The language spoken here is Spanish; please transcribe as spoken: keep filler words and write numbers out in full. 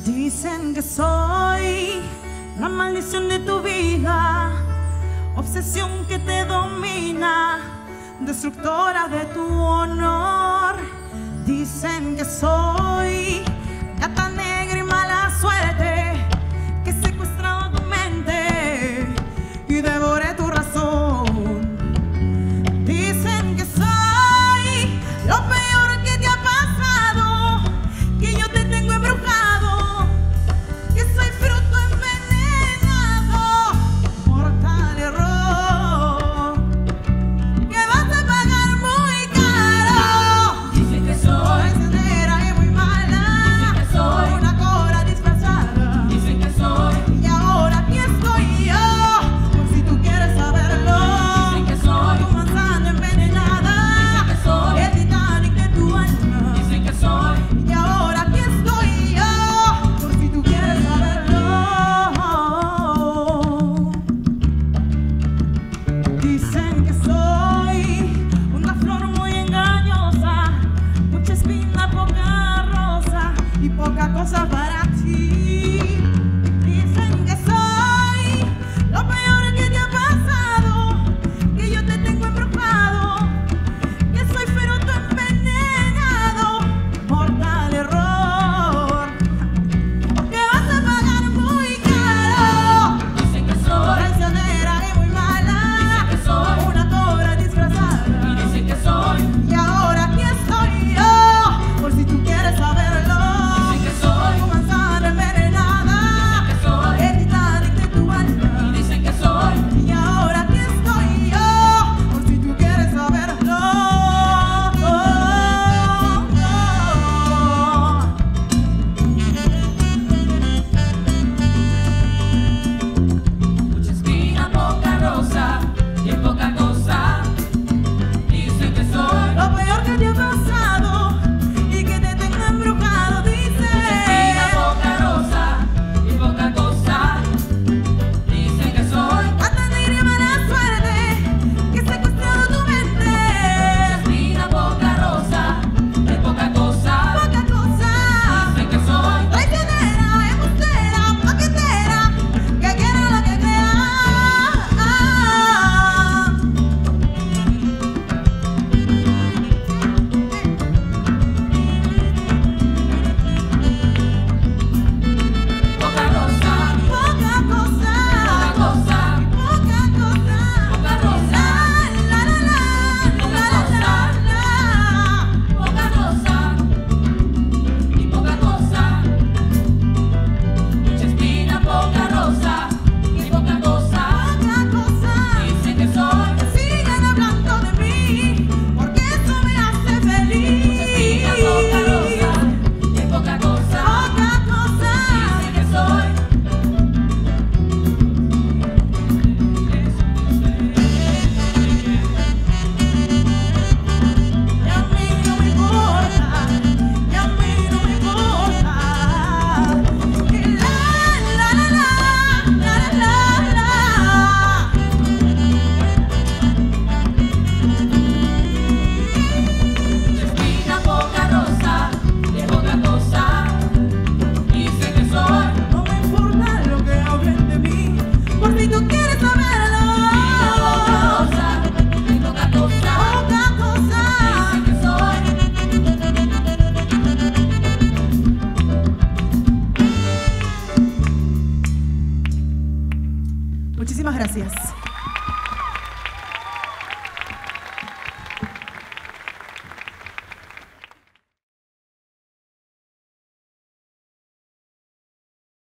Dicen que soy la maldición de tu vida, obsesión que te domina, destructora de tu honor. Dicen que soy gata negra y mala suerte, que he secuestrado tu mente y devoré tu razón. Dicen que soy lo peor que te ha pasado, que yo te tengo embrujado, que soy fruto envenenado, mortal error, que vas a pagar muy caro. Dicen que soy traicionera y muy mala. Dicen que soy una cobra disfrazada. Dicen que soy, y ahora aquí estoy yo, por si tú quieres saberlo. Dicen que soy tu manzana envenenada. Dicen que soy el Titanic de tu alma. Dicen que soy, y ahora aquí estoy yo, por si tú quieres saberlo. Dicen que soy una flor muy engañosa, mucha espina, poca rosa y poca cosa para ti. Dicen que soy lo peor que te ha pasado, que yo te tengo embrujado, que soy fruto envenenado, mortal error, que vas a pagar muy caro. Dicen que soy traicionera y muy mala. Dicen que soy una cobra disfrazada. Y dicen que soy, y ahora aquí estoy yo, por si tú quieres saberlo. Dicen que soy tu manzana envenenada. Dicen que soy el Titanic de tu alma. Y dicen que soy, y ahora aquí estoy yo, por si tú quieres saberlo. Mucha espina, poca rosa y poca cosa. Dicen que soy Lo peor que te ha pasado y que te tengo embrujado. mucha espina, Dice poca rosa y poca cosa. Dicen que soy gata negra y mala suerte, que he secuestrado tu mente. espina, poca rosa y poca cosa. Poca cosa, Dicen que soy traicionera, embustera, paquetera, que quiera lo que crea. poca rosa, Poca cosa, poca cosa, poca cosa, poca rosa, la la la la la la la. poca rosa y poca cosa. Mucha espina, poca rosa y poca cosa. Poca cosa, Dicen que soy siguen hablando de mí, porque eso me hace feliz. espina, poca rosa y poca cosa. Poca cosa, Dicen que soy y a mí no me importa, y a mí no me importa. Y la la la la la la la. espina, poca rosa y poca cosa. Dicen que soy No me importa lo que hablen de mí, por si tú quieres saberlo. poca rosa y poca cosa. Poca cosa. Dicen que soy Muchísimas gracias.